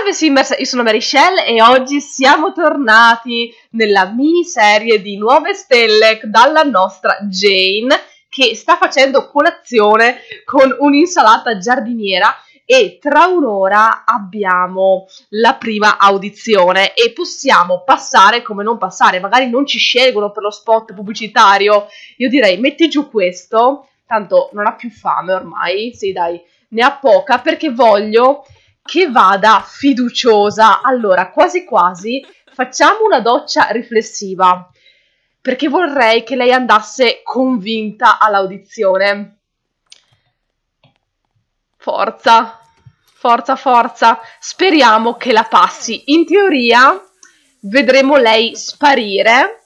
Salve Simmers, io sono Marychelle e oggi siamo tornati nella miniserie di Nuove Stelle dalla nostra Jane, che sta facendo colazione con un'insalata giardiniera e tra un'ora abbiamo la prima audizione e possiamo passare come non passare, magari non ci scelgono per lo spot pubblicitario. Io direi metti giù questo, tanto non ha più fame ormai, sì dai, ne ha poca perché voglio che vada fiduciosa. Allora, quasi quasi facciamo una doccia riflessiva, perché vorrei che lei andasse convinta all'audizione. Forza, forza, forza. Speriamo che la passi. In teoria vedremo lei sparire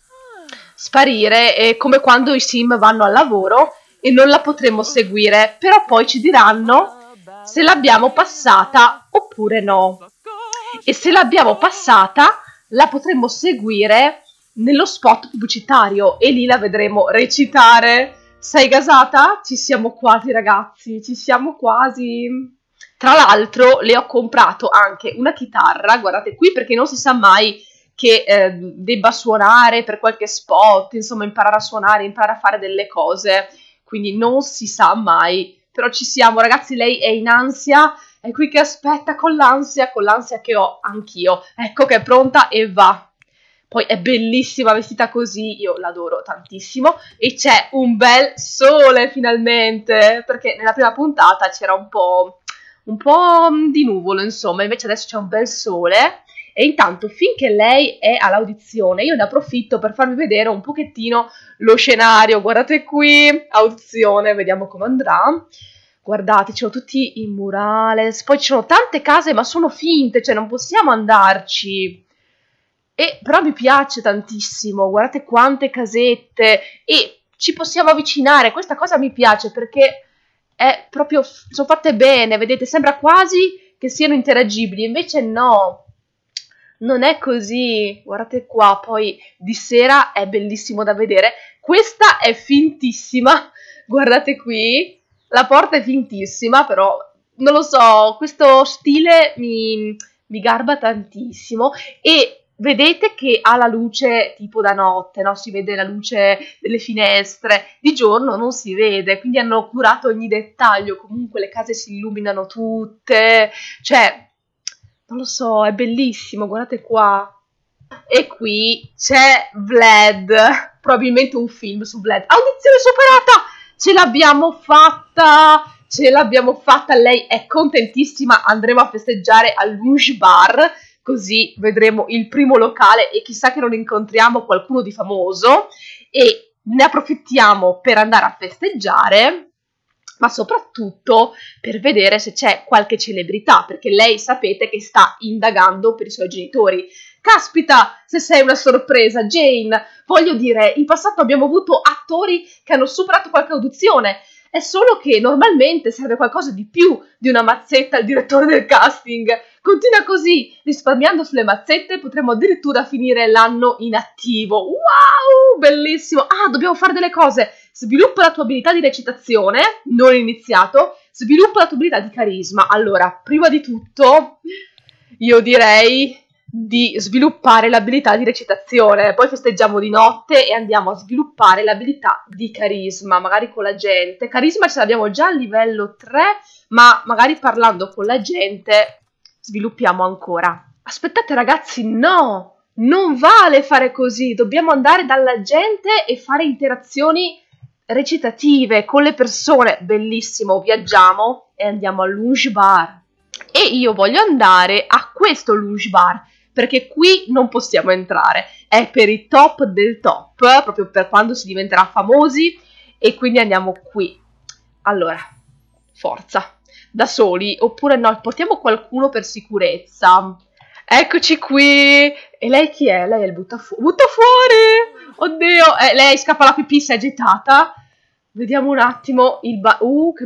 come quando i sim vanno al lavoro e non la potremo seguire, però poi ci diranno se l'abbiamo passata oppure no. E se l'abbiamo passata la potremo seguire nello spot pubblicitario e lì la vedremo recitare. Sei gasata? Ci siamo quasi ragazzi, ci siamo quasi. Tra l'altro le ho comprato anche una chitarra, guardate qui, perché non si sa mai che debba suonare per qualche spot, insomma imparare a suonare, imparare a fare delle cose, quindi non si sa mai. Però ci siamo, ragazzi, lei è in ansia, è qui che aspetta con l'ansia che ho anch'io. Ecco che è pronta e va. Poi è bellissima vestita così, io l'adoro tantissimo. E c'è un bel sole finalmente, perché nella prima puntata c'era un po' di nuvolo, insomma, invece adesso c'è un bel sole. E intanto, finché lei è all'audizione, io ne approfitto per farvi vedere un pochettino lo scenario. Guardate qui, audizione, vediamo come andrà. Guardate, ci sono tutti i murales, poi ci sono tante case ma sono finte, cioè non possiamo andarci. Però mi piace tantissimo, guardate quante casette e ci possiamo avvicinare, questa cosa mi piace perché è proprio, sono fatte bene, vedete, sembra quasi che siano interagibili, invece no. Non è così, guardate qua, poi di sera è bellissimo da vedere. Questa è fintissima, guardate qui, la porta è fintissima, però non lo so, questo stile mi garba tantissimo e vedete che ha la luce tipo da notte, no? Si vede la luce delle finestre, di giorno non si vede, quindi hanno curato ogni dettaglio, comunque le case si illuminano tutte, cioè non lo so, è bellissimo, guardate qua. E qui c'è Vlad, probabilmente un film su Vlad. Audizione superata! Ce l'abbiamo fatta, lei è contentissima, andremo a festeggiare al Luge Bar, così vedremo il primo locale e chissà che non incontriamo qualcuno di famoso e ne approfittiamo per andare a festeggiare, ma soprattutto per vedere se c'è qualche celebrità, perché lei sapete che sta indagando per i suoi genitori. Caspita, se sei una sorpresa, Jane! Voglio dire, in passato abbiamo avuto attori che hanno superato qualche audizione, è solo che normalmente serve qualcosa di più di una mazzetta al direttore del casting. Continua così, risparmiando sulle mazzette potremo addirittura finire l'anno in attivo. Wow, bellissimo! Ah, dobbiamo fare delle cose. Sviluppa la tua abilità di recitazione, non iniziato, sviluppa la tua abilità di carisma. Allora, prima di tutto, io direi di sviluppare l'abilità di recitazione, poi festeggiamo di notte e andiamo a sviluppare l'abilità di carisma, magari con la gente. Carisma ce l'abbiamo già a livello 3, ma magari parlando con la gente sviluppiamo ancora. Aspettate ragazzi, no! Non vale fare così, dobbiamo andare dalla gente e fare interazioni recitative con le persone. Bellissimo, viaggiamo e andiamo al Luge Bar. E io voglio andare a questo Luge Bar, perché qui non possiamo entrare, è per i top del top, proprio per quando si diventerà famosi, e quindi andiamo qui. Allora, forza, da soli, oppure no, portiamo qualcuno per sicurezza. Eccoci qui, e lei chi è? Lei è il butta fuori, oddio, lei scappa la pipì, si è agitata. Vediamo un attimo il bar, che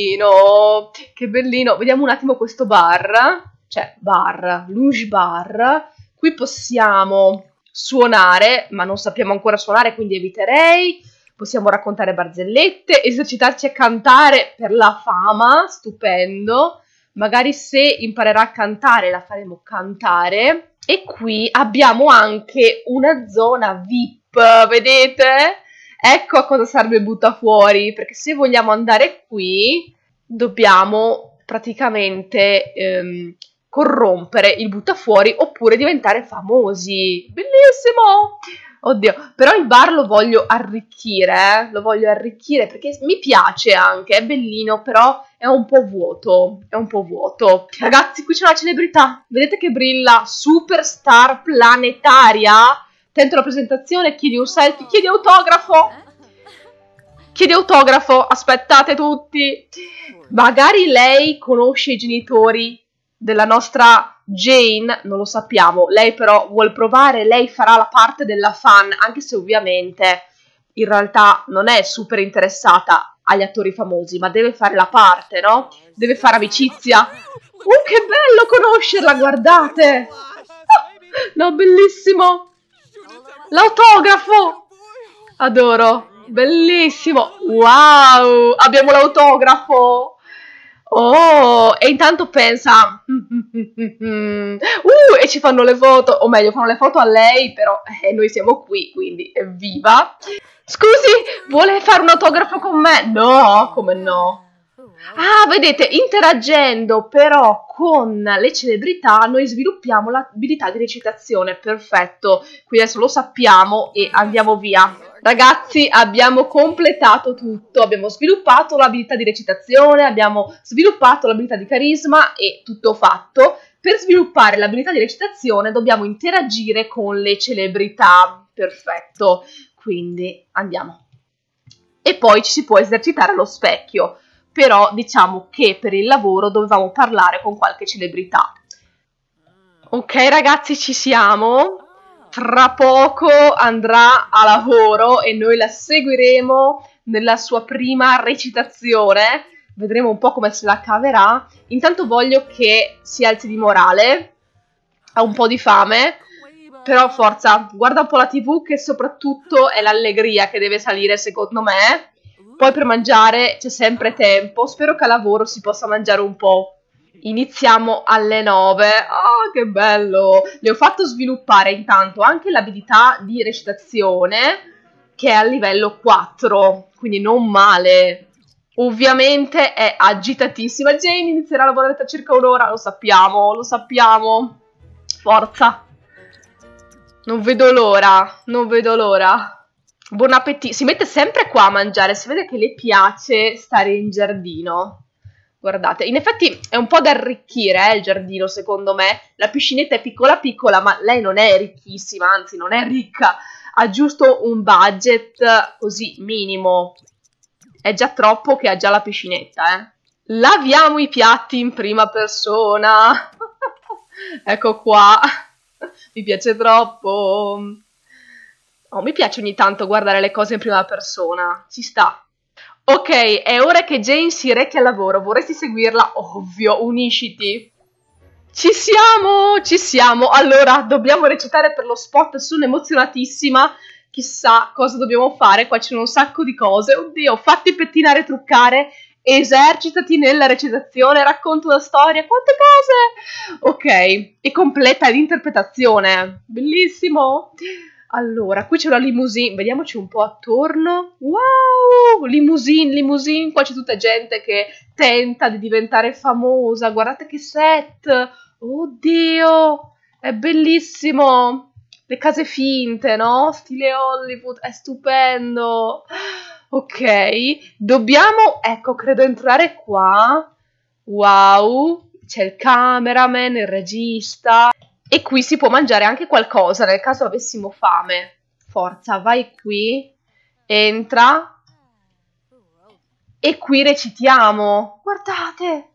bellino, vediamo un attimo questo bar. Cioè, bar, Luge Bar, qui possiamo suonare, ma non sappiamo ancora suonare, quindi eviterei. Possiamo raccontare barzellette, esercitarci a cantare per la fama, stupendo. magari se imparerà a cantare la faremo cantare. E qui abbiamo anche una zona VIP, vedete? Ecco a cosa serve il buttafuori, perché se vogliamo andare qui dobbiamo praticamente corrompere il buttafuori oppure diventare famosi. Bellissimo! Oddio, però il bar lo voglio arricchire, lo voglio arricchire perché mi piace anche, è bellino, però è un po' vuoto, è un po' vuoto. Ragazzi, qui c'è una celebrità, vedete che brilla? Superstar planetaria? Tento la presentazione, chiedi un selfie, chiedi autografo! Chiedi autografo, aspettate tutti! Magari lei conosce i genitori della nostra Jane, non lo sappiamo, lei però vuole provare, lei farà la parte della fan, anche se ovviamente in realtà non è super interessata agli attori famosi, ma deve fare la parte, no? Deve fare amicizia. Che bello conoscerla, guardate! No, bellissimo! L'autografo! Adoro, bellissimo! Wow, abbiamo l'autografo! Oh, e intanto pensa, e ci fanno le foto, o meglio, fanno le foto a lei, però noi siamo qui, quindi evviva. Scusi, vuole fare un autografo con me? No, come no? Ah, vedete, interagendo però con le celebrità noi sviluppiamo l'abilità di recitazione, perfetto, qui adesso lo sappiamo e andiamo via. Ragazzi, abbiamo completato tutto, abbiamo sviluppato l'abilità di recitazione, abbiamo sviluppato l'abilità di carisma e tutto fatto. Per sviluppare l'abilità di recitazione dobbiamo interagire con le celebrità, perfetto, quindi andiamo. E poi ci si può esercitare allo specchio. Però diciamo che per il lavoro dovevamo parlare con qualche celebrità. Ok ragazzi, ci siamo. Tra poco andrà a lavoro e noi la seguiremo nella sua prima recitazione. Vedremo un po' come se la caverà. Intanto voglio che si alzi di morale. Ha un po' di fame. Però forza, guarda un po' la TV che soprattutto è l'allegria che deve salire secondo me. Poi per mangiare c'è sempre tempo, spero che a lavoro si possa mangiare un po'. Iniziamo alle 9, che bello! Le ho fatto sviluppare intanto anche l'abilità di recitazione, che è a livello 4, quindi non male. Ovviamente è agitatissima, Jane inizierà a lavorare tra circa un'ora, lo sappiamo, lo sappiamo. Forza! Non vedo l'ora, non vedo l'ora. Buon appetito, si mette sempre qua a mangiare, si vede che le piace stare in giardino. Guardate, in effetti è un po' da arricchire il giardino secondo me, la piscinetta è piccola piccola ma lei non è ricchissima, anzi non è ricca, ha giusto un budget così minimo, è già troppo che ha già la piscinetta. Laviamo i piatti in prima persona, ecco qua, mi piace troppo. Oh, mi piace ogni tanto guardare le cose in prima persona, ci sta. Ok, è ora che Jane si rechi al lavoro, vorresti seguirla? Ovvio, unisciti. Ci siamo, ci siamo. Allora, dobbiamo recitare per lo spot, sono emozionatissima. Chissà cosa dobbiamo fare, qua c'è un sacco di cose. Oddio, fatti pettinare e truccare, esercitati nella recitazione, racconta una storia, quante cose! Ok, e completa l'interpretazione. Bellissimo. Allora, qui c'è una limousine, vediamoci un po' attorno. Wow, limousine, limousine, qua c'è tutta gente che tenta di diventare famosa. Guardate che set, oddio, è bellissimo. Le case finte, no? Stile Hollywood, è stupendo. Ok, dobbiamo, ecco, credo entrare qua. Wow, c'è il cameraman, il regista. E qui si può mangiare anche qualcosa, nel caso avessimo fame. Forza, vai qui, entra, e qui recitiamo. Guardate!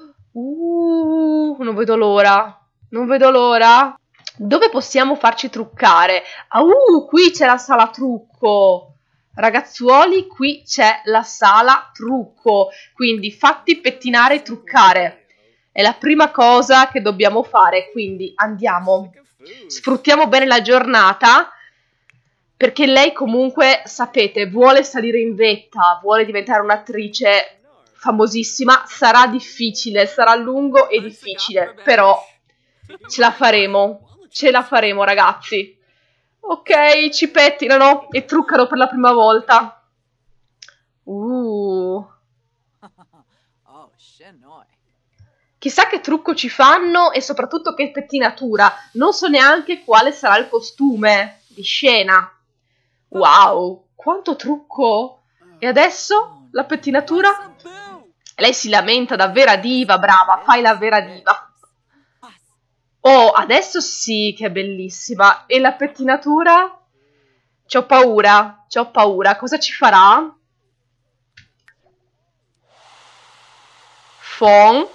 Non vedo l'ora, non vedo l'ora. Dove possiamo farci truccare? Qui c'è la sala trucco. Ragazzuoli, qui c'è la sala trucco. Quindi fatti pettinare e truccare. È la prima cosa che dobbiamo fare, quindi andiamo. Sfruttiamo bene la giornata, perché lei comunque, sapete, vuole salire in vetta, vuole diventare un'attrice famosissima, sarà difficile, sarà lungo e difficile, però ce la faremo ragazzi. Ok, ci pettinano e truccano per la prima volta. Chissà che trucco ci fanno e soprattutto che pettinatura. Non so neanche quale sarà il costume di scena. Wow, quanto trucco! E adesso la pettinatura? Lei si lamenta da vera diva, brava, fai la vera diva. Oh, adesso sì che è bellissima. E la pettinatura? C'ho paura. Cosa ci farà? Phon.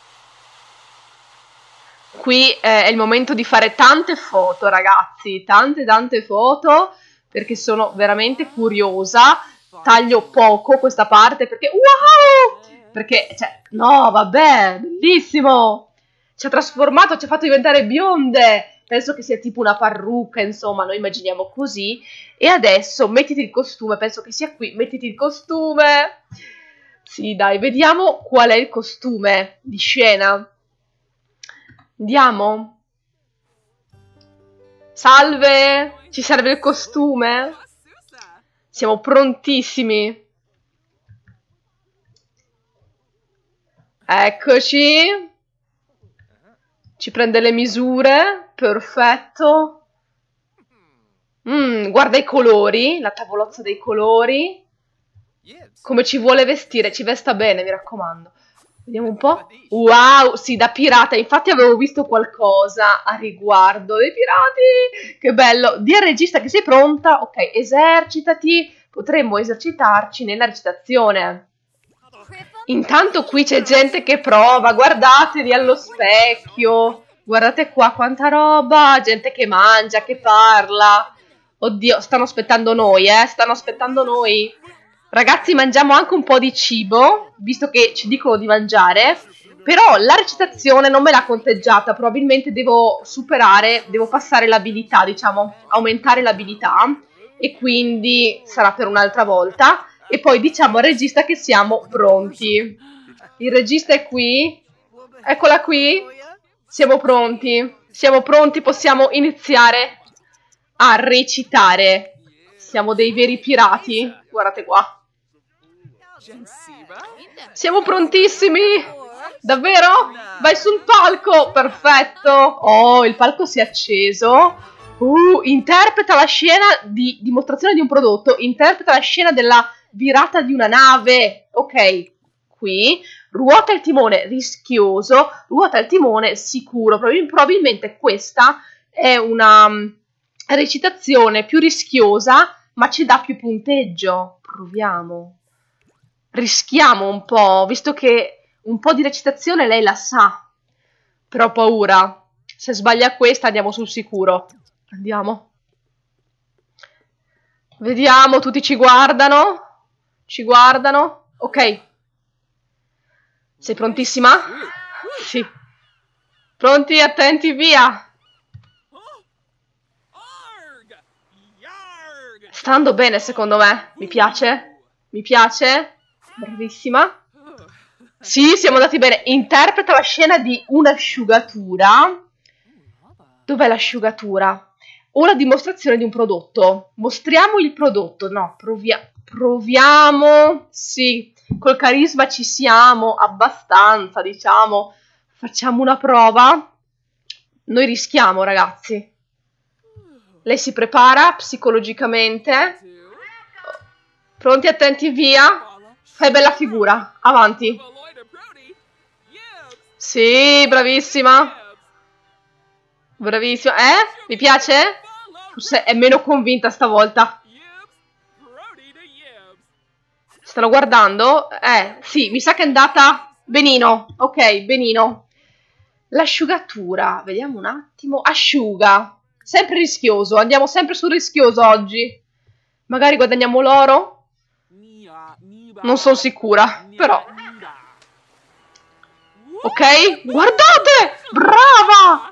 Qui è il momento di fare tante foto, ragazzi. Tante foto, perché sono veramente curiosa. Taglio poco questa parte, perché... Wow! Perché, cioè, no, vabbè, bellissimo! Ci ha trasformato, ci ha fatto diventare bionde. Penso che sia tipo una parrucca, insomma, noi immaginiamo così. E adesso mettiti il costume, penso che sia qui, mettiti il costume. Sì, dai, vediamo qual è il costume di scena. Andiamo. Salve, ci serve il costume? Siamo prontissimi. Eccoci. Ci prende le misure. Perfetto. Guarda i colori, la tavolozza dei colori. Come ci vuole vestire, ci vesta bene, mi raccomando. Vediamo un po'. Wow, sì, da pirata. Infatti avevo visto qualcosa a riguardo dei pirati. Che bello. Dì al regista che sei pronta. Ok, esercitati. Potremmo esercitarci nella recitazione. Intanto qui c'è gente che prova. Guardatevi allo specchio. Guardate qua quanta roba. Gente che mangia, che parla. Oddio, stanno aspettando noi, Stanno aspettando noi. Ragazzi, mangiamo anche un po' di cibo, visto che ci dicono di mangiare, però la recitazione non me l'ha conteggiata, probabilmente devo passare l'abilità, diciamo, aumentare l'abilità, e quindi sarà per un'altra volta, e poi diciamo al regista che siamo pronti. Il regista è qui, eccola qui, siamo pronti, possiamo iniziare a recitare. Siamo dei veri pirati, guardate qua. Siamo prontissimi! Davvero? Vai sul palco! Perfetto! Oh, il palco si è acceso. Interpreta la scena di dimostrazione di un prodotto. Interpreta la scena della virata di una nave. Ok, qui. Ruota il timone rischioso. Ruota il timone sicuro. Probabilmente questa è una recitazione più rischiosa, ma ci dà più punteggio. Proviamo. Rischiamo un po', visto che un po' di recitazione lei la sa. Però ho paura. Se sbaglia questa andiamo sul sicuro. Andiamo. Vediamo, tutti ci guardano. Ok. Sei prontissima? Sì. Pronti, attenti, via. Sta andando bene secondo me. Mi piace. Bravissima. Sì, siamo andati bene. Interpreta la scena di un'asciugatura. Dov'è l'asciugatura? O la dimostrazione di un prodotto. Mostriamo il prodotto. No, proviamo. Sì, col carisma ci siamo abbastanza, diciamo. Facciamo una prova. Noi rischiamo, ragazzi. Lei si prepara psicologicamente. Pronti, attenti, via. Fai bella figura. Avanti. Sì, bravissima. Bravissima. Mi piace? Forse è meno convinta stavolta. Stanno guardando? Sì, mi sa che è andata benino. Ok, benino. L'asciugatura. Vediamo un attimo. Asciuga. Sempre rischioso. Andiamo sempre sul rischioso oggi. Magari guadagniamo l'oro. Non sono sicura, però. Ok, guardate! Brava!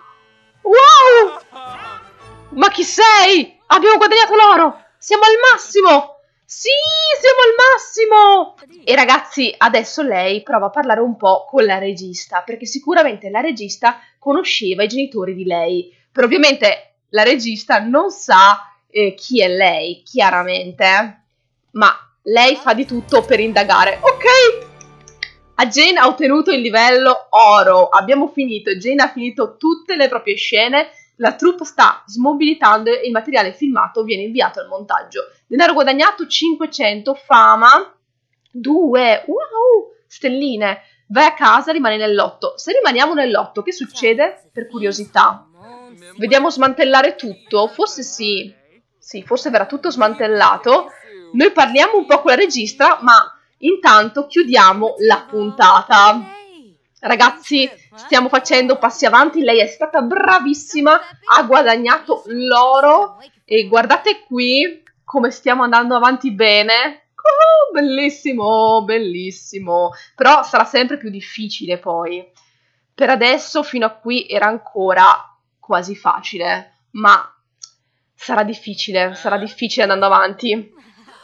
Wow! Ma chi sei? Abbiamo guadagnato l'oro! Siamo al massimo! Sì, siamo al massimo! E ragazzi, adesso lei prova a parlare un po' con la regista, perché sicuramente la regista conosceva i genitori di lei. Però ovviamente la regista non sa chi è lei, chiaramente. Ma lei fa di tutto per indagare. Ok! Jane ha ottenuto il livello oro. Abbiamo finito. Jane ha finito tutte le proprie scene. La troupe sta smobilitando e il materiale filmato viene inviato al montaggio. Denaro guadagnato 500, fama 2, wow, stelline. Vai a casa, rimani nel lotto. Se rimaniamo nel lotto, che succede? Per curiosità. Vediamo smantellare tutto? Forse sì. Sì, forse verrà tutto smantellato. Noi parliamo un po' con la regista, ma intanto chiudiamo la puntata. Ragazzi, stiamo facendo passi avanti, lei è stata bravissima, ha guadagnato l'oro e guardate qui come stiamo andando avanti bene. Bellissimo, bellissimo, però sarà sempre più difficile poi. Per adesso fino a qui era ancora quasi facile, ma sarà difficile andando avanti.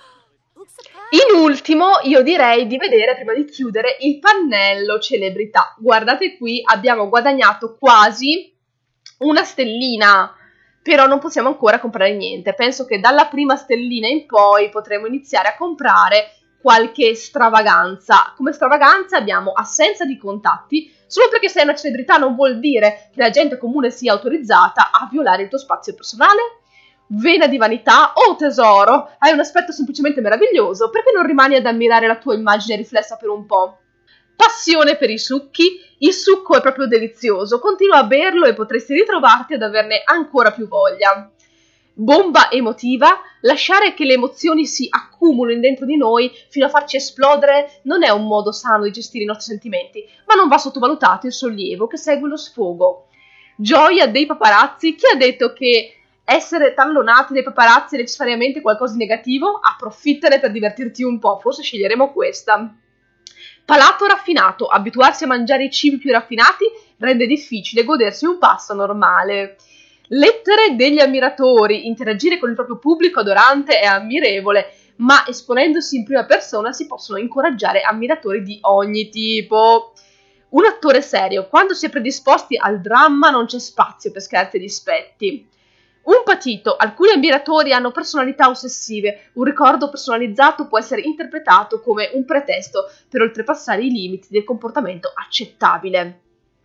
In ultimo, io direi di vedere, prima di chiudere, il pannello celebrità. Guardate qui, abbiamo guadagnato quasi una stellina, però non possiamo ancora comprare niente. Penso che dalla prima stellina in poi potremo iniziare a comprare qualche stravaganza. Come stravaganza abbiamo assenza di contatti. Solo perché sei una celebrità non vuol dire che la gente comune sia autorizzata a violare il tuo spazio personale. Vena di vanità, oh tesoro, hai un aspetto semplicemente meraviglioso, perché non rimani ad ammirare la tua immagine riflessa per un po'? Passione per i succhi, il succo è proprio delizioso, continua a berlo e potresti ritrovarti ad averne ancora più voglia. Bomba emotiva, lasciare che le emozioni si accumulino dentro di noi fino a farci esplodere non è un modo sano di gestire i nostri sentimenti, ma non va sottovalutato il sollievo che segue lo sfogo. Gioia dei paparazzi, chi ha detto che essere tallonati dai paparazzi è necessariamente qualcosa di negativo? Approfittane per divertirti un po', forse sceglieremo questa. Palato raffinato, abituarsi a mangiare i cibi più raffinati rende difficile godersi un pasto normale. Lettere degli ammiratori, interagire con il proprio pubblico adorante è ammirevole, ma esponendosi in prima persona si possono incoraggiare ammiratori di ogni tipo. Un attore serio, quando si è predisposti al dramma non c'è spazio per scherzi e dispetti. Un patito, alcuni ammiratori hanno personalità ossessive, un ricordo personalizzato può essere interpretato come un pretesto per oltrepassare i limiti del comportamento accettabile.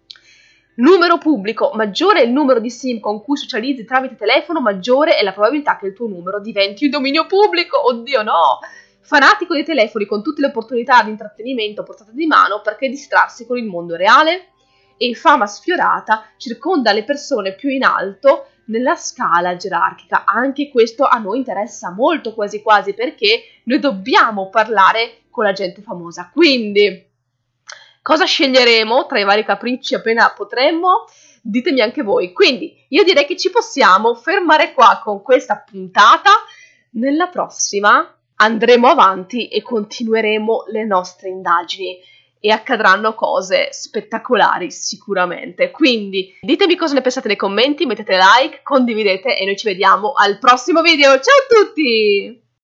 Numero pubblico, maggiore è il numero di SIM con cui socializzi tramite telefono, maggiore è la probabilità che il tuo numero diventi dominio pubblico, oddio no! Fanatico dei telefoni con tutte le opportunità di intrattenimento a portata di mano perché distrarsi con il mondo reale? E fama sfiorata circonda le persone più in alto nella scala gerarchica. Anche questo a noi interessa molto, quasi quasi, perché noi dobbiamo parlare con la gente famosa. Quindi, cosa sceglieremo tra i vari capricci appena potremmo? Ditemi anche voi. Quindi, io direi che ci possiamo fermare qua con questa puntata. Nella prossima andremo avanti e continueremo le nostre indagini. E accadranno cose spettacolari sicuramente. Quindi ditemi cosa ne pensate nei commenti, mettete like, condividete e noi ci vediamo al prossimo video. Ciao a tutti!